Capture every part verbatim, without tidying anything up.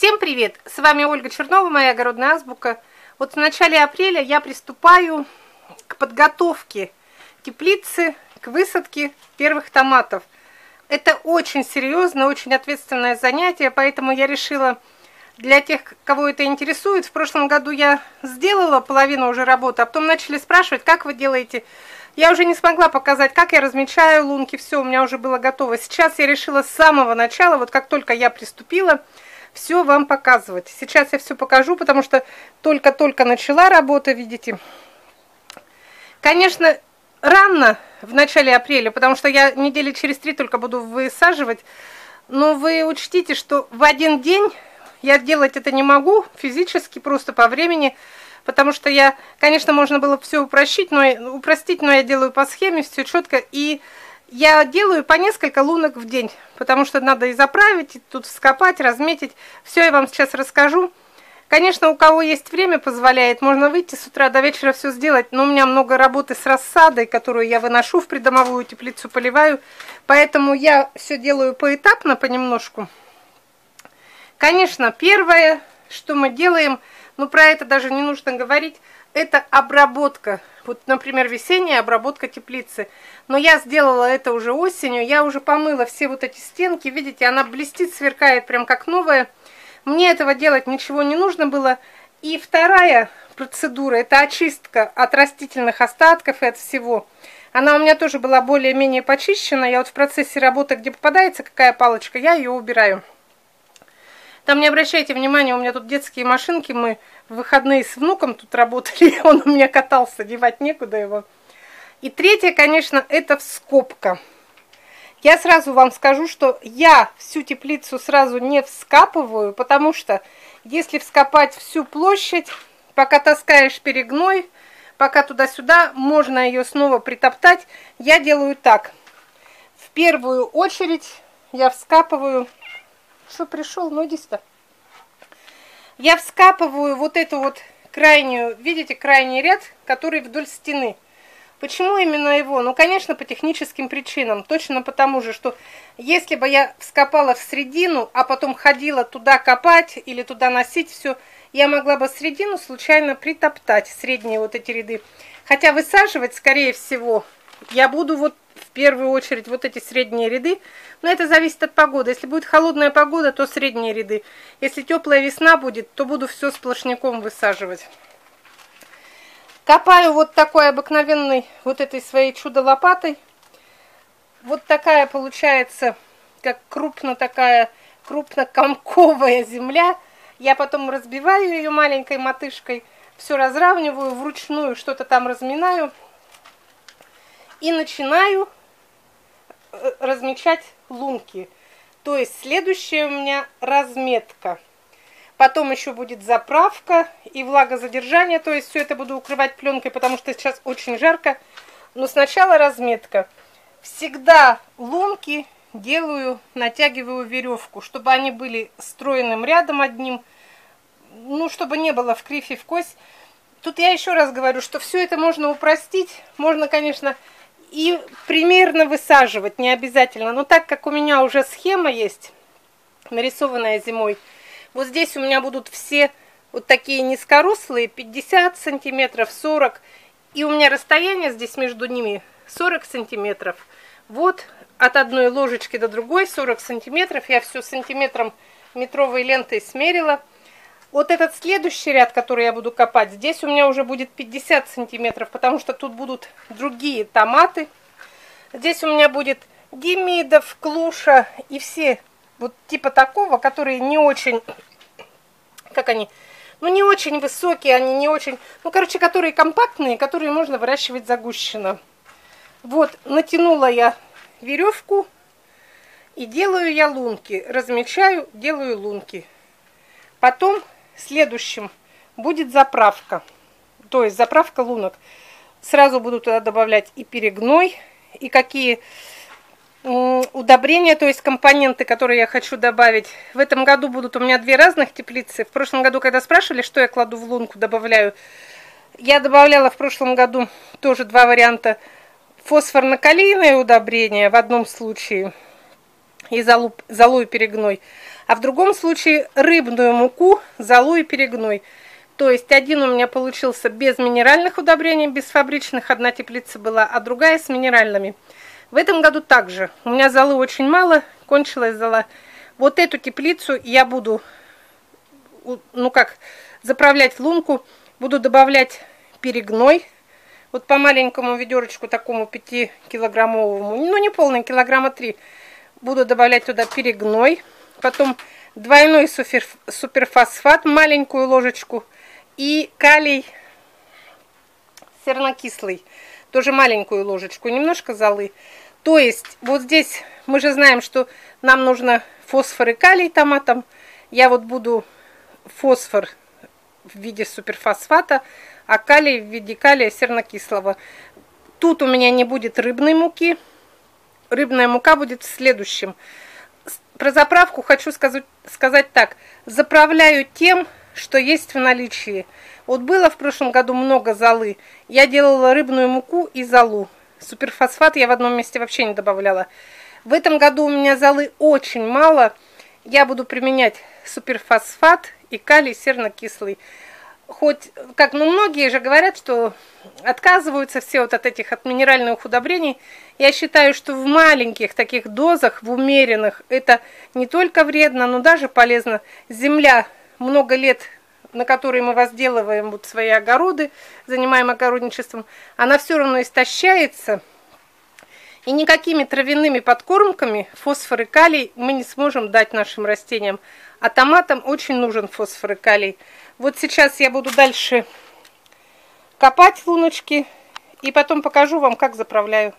Всем привет! С вами Ольга Чернова, моя огородная азбука. Вот в начале апреля я приступаю к подготовке теплицы, к высадке первых томатов. Это очень серьезное, очень ответственное занятие, поэтому я решила для тех, кого это интересует. В прошлом году я сделала половину уже работы, а потом начали спрашивать, как вы делаете. Я уже не смогла показать, как я размечаю лунки, все у меня уже было готово. Сейчас я решила с самого начала, вот как только я приступила, все вам показывать. Сейчас я все покажу, потому что только-только начала работа, видите. Конечно, рано в начале апреля, потому что я недели через три только буду высаживать. Но вы учтите, что в один день я делать это не могу физически, просто по времени. Потому что я, конечно, можно было все упростить, но, упростить, но я делаю по схеме, все четко. И я делаю по несколько лунок в день, потому что надо и заправить, и тут вскопать, разметить. Все я вам сейчас расскажу. Конечно, у кого есть время, позволяет, можно выйти с утра до вечера все сделать. Но у меня много работы с рассадой, которую я выношу в придомовую теплицу, поливаю. Поэтому я все делаю поэтапно, понемножку. Конечно, первое, что мы делаем, ну про это даже не нужно говорить, это обработка. Вот, например, весенняя обработка теплицы. Но я сделала это уже осенью, я уже помыла все вот эти стенки. Видите, она блестит, сверкает, прям как новая. Мне этого делать ничего не нужно было. И вторая процедура, это очистка от растительных остатков и от всего. Она у меня тоже была более-менее почищена. Я вот в процессе работы, где попадается какая палочка, я ее убираю. Там не обращайте внимания, у меня тут детские машинки, мы в выходные с внуком тут работали, он у меня катался, девать некуда его. И третье, конечно, это вскопка. Я сразу вам скажу, что я всю теплицу сразу не вскапываю, потому что если вскопать всю площадь, пока таскаешь перегной, пока туда-сюда, можно ее снова притоптать. Я делаю так. В первую очередь я вскапываю... Что пришел? Ну иди сюда. Я вскапываю вот эту вот крайнюю, видите, крайний ряд, который вдоль стены. Почему именно его? Ну, конечно, по техническим причинам. Точно потому же, что если бы я вскопала в середину, а потом ходила туда копать или туда носить все, я могла бы середину случайно притоптать, средние вот эти ряды. Хотя высаживать, скорее всего, я буду вот в первую очередь вот эти средние ряды. Но это зависит от погоды. Если будет холодная погода, то средние ряды. Если теплая весна будет, то буду все сплошняком высаживать. Копаю вот такой обыкновенной вот этой своей чудо-лопатой. Вот такая получается, как крупно такая, крупнокомковая земля. Я потом разбиваю ее маленькой мотышкой, все разравниваю, вручную что-то там разминаю. И начинаю размечать лунки. То есть следующая у меня разметка. Потом еще будет заправка и влагозадержание. То есть все это буду укрывать пленкой, потому что сейчас очень жарко. Но сначала разметка. Всегда лунки делаю, натягиваю веревку, чтобы они были стройным рядом одним. Ну, чтобы не было в кривь и в кость. Тут я еще раз говорю, что все это можно упростить. Можно, конечно, и примерно высаживать, не обязательно. Но так как у меня уже схема есть, нарисованная зимой, вот здесь у меня будут все вот такие низкорослые, пятьдесят сантиметров, сорок. И у меня расстояние здесь между ними сорок сантиметров. Вот от одной ложечки до другой сорок сантиметров. Я все сантиметром метровой лентой смерила. Вот этот следующий ряд, который я буду копать, здесь у меня уже будет пятьдесят сантиметров, потому что тут будут другие томаты. Здесь у меня будет Демидов, Клуша и все вот типа такого, которые не очень, как они, ну не очень высокие, они не очень, ну короче, которые компактные, которые можно выращивать загущенно. Вот, натянула я веревку и делаю я лунки, размечаю, делаю лунки. Потом следующим будет заправка, то есть заправка лунок. Сразу буду туда добавлять и перегной, и какие удобрения, то есть компоненты, которые я хочу добавить. В этом году будут у меня две разных теплицы. В прошлом году, когда спрашивали, что я кладу в лунку, добавляю, я добавляла в прошлом году тоже два варианта. Фосфорно-калийное удобрение в одном случае и золу, золу и перегной. а в другом случае рыбную муку, золу и перегной. То есть один у меня получился без минеральных удобрений, без фабричных, одна теплица была, а другая с минеральными. В этом году также. У меня золы очень мало, кончилась зола. Вот эту теплицу я буду, ну как, заправлять в лунку, буду добавлять перегной. Вот по маленькому ведерочку, такому пятикилограммовому, ну не полный, килограмма три, буду добавлять туда перегной. Потом двойной супер, суперфосфат, маленькую ложечку. И калий сернокислый, тоже маленькую ложечку, немножко золы. То есть вот здесь мы же знаем, что нам нужно фосфор и калий томатам. Я вот буду фосфор в виде суперфосфата, а калий в виде калия сернокислого. Тут у меня не будет рыбной муки. Рыбная мука будет в следующем. Про заправку хочу сказать, сказать так. Заправляю тем, что есть в наличии. Вот было в прошлом году много золы. Я делала рыбную муку и золу. Суперфосфат я в одном месте вообще не добавляла. В этом году у меня золы очень мало. Я буду применять суперфосфат и калий сернокислый. Хоть, как, ну, многие же говорят, что отказываются все вот от этих, от минеральных удобрений. Я считаю, что в маленьких таких дозах, в умеренных, это не только вредно, но даже полезно. Земля много лет, на которой мы возделываем вот свои огороды, занимаем огородничеством, она все равно истощается. И никакими травяными подкормками фосфор и калий мы не сможем дать нашим растениям. А томатам очень нужен фосфор и калий. Вот сейчас я буду дальше копать луночки и потом покажу вам, как заправляю.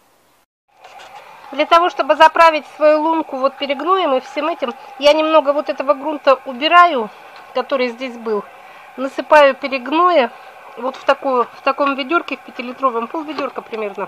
Для того, чтобы заправить свою лунку вот перегноем и всем этим, я немного вот этого грунта убираю, который здесь был. Насыпаю перегноя вот в, такую, в таком ведерке, в пятилитровом, полведерка примерно.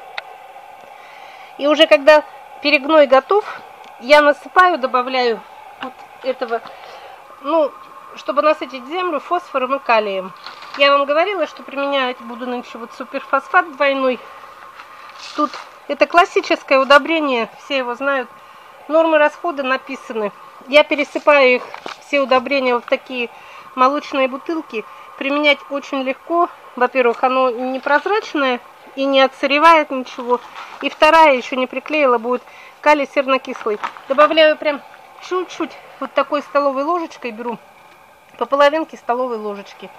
И уже когда перегной готов, я насыпаю, добавляю вот этого, ну, чтобы насытить землю фосфором и калием. Я вам говорила, что применять буду нынче вот суперфосфат двойной. Тут это классическое удобрение, все его знают. Нормы расхода написаны. Я пересыпаю их, все удобрения, вот в такие молочные бутылки. Применять очень легко. Во-первых, оно не прозрачное и не отсыревает ничего. И вторая, еще не приклеила, будет калий сернокислый. Добавляю прям чуть-чуть, вот такой столовой ложечкой беру, по половинке столовой ложечки.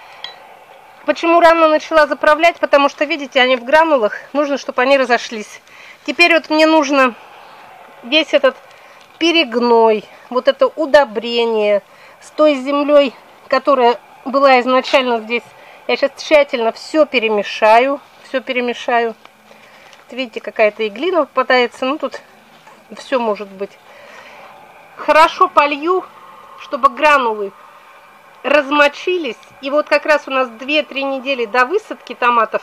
Почему рано начала заправлять? Потому что, видите, они в гранулах, нужно, чтобы они разошлись. Теперь вот мне нужно весь этот перегной, вот это удобрение с той землей, которая была изначально здесь. Я сейчас тщательно все перемешаю, все перемешаю. Вот видите, какая-то и глина попадается, ну тут все может быть. Хорошо полью, чтобы гранулы размочились. И вот как раз у нас две-три недели до высадки томатов.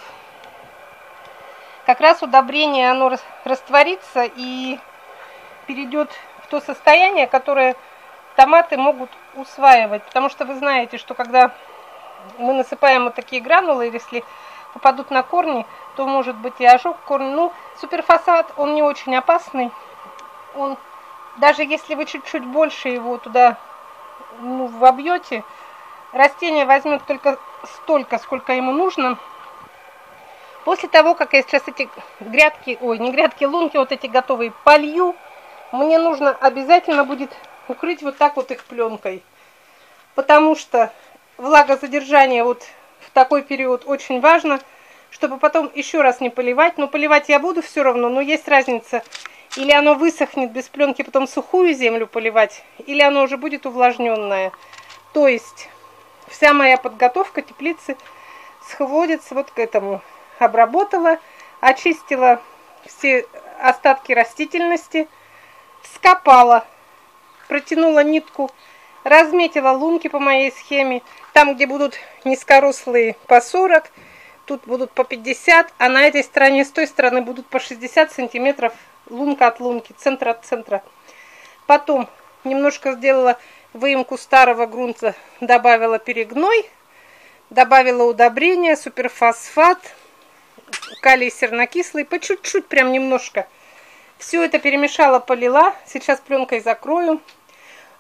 Как раз удобрение, оно растворится и перейдет в то состояние, которое томаты могут усваивать. Потому что вы знаете, что когда мы насыпаем вот такие гранулы, если попадут на корни, то может быть и ожог корня. Ну, суперфосфат, он не очень опасный. Он, даже если вы чуть-чуть больше его туда, ну, вобьете, растение возьмет только столько, сколько ему нужно. После того, как я сейчас эти грядки, ой, не грядки, лунки вот эти готовые полью, мне нужно обязательно будет укрыть вот так вот их пленкой. Потому что влагозадержание вот в такой период очень важно, чтобы потом еще раз не поливать. Но поливать я буду все равно, но есть разница. Или оно высохнет без пленки, потом сухую землю поливать, или оно уже будет увлажненное. То есть вся моя подготовка теплицы сводится вот к этому. Обработала, очистила все остатки растительности, вскопала, протянула нитку, разметила лунки по моей схеме. Там, где будут низкорослые, по сорок, тут будут по пятьдесят, а на этой стороне, с той стороны будут по шестьдесят сантиметров лунка от лунки, центр от центра. Потом немножко сделала выемку старого грунта, добавила перегной, добавила удобрение, суперфосфат, калий сернокислый, по чуть-чуть, прям немножко. Все это перемешала, полила. Сейчас пленкой закрою.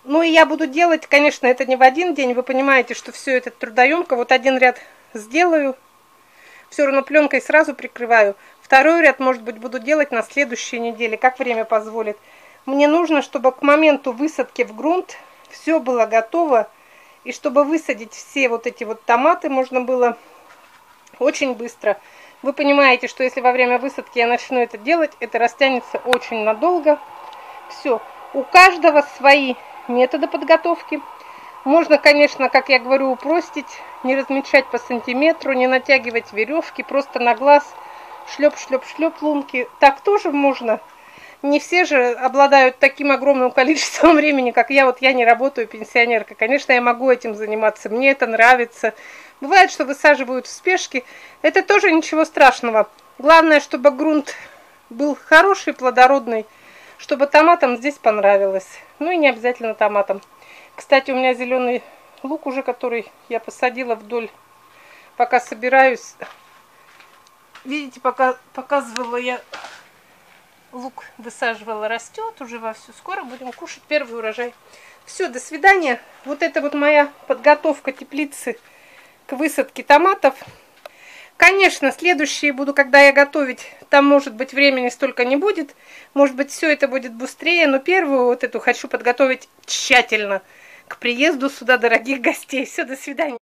Ну и я буду делать, конечно, это не в один день. Вы понимаете, что все это трудоемко. Вот один ряд сделаю, все равно пленкой сразу прикрываю. Второй ряд, может быть, буду делать на следующей неделе, как время позволит. Мне нужно, чтобы к моменту высадки в грунт все было готово. И чтобы высадить все вот эти вот томаты можно было очень быстро. Вы понимаете, что если во время высадки я начну это делать, это растянется очень надолго. Все. У каждого свои методы подготовки. Можно, конечно, как я говорю, упростить, не размечать по сантиметру, не натягивать веревки, просто на глаз шлеп-шлеп-шлеп лунки. Так тоже можно. Не все же обладают таким огромным количеством времени, как я. Вот я не работаю, пенсионерка. Конечно, я могу этим заниматься. Мне это нравится. Бывает, что высаживают в спешке. Это тоже ничего страшного. Главное, чтобы грунт был хороший, плодородный, чтобы томатам здесь понравилось. Ну и не обязательно томатам. Кстати, у меня зеленый лук уже, который я посадила вдоль, пока собираюсь. Видите, пока показывала я... Лук высаживала, растет уже вовсю. Скоро будем кушать первый урожай. Все, до свидания. Вот это вот моя подготовка теплицы к высадке томатов. Конечно, следующие буду, когда я готовить, там, может быть, времени столько не будет. Может быть, все это будет быстрее. Но первую вот эту хочу подготовить тщательно к приезду сюда дорогих гостей. Все, до свидания.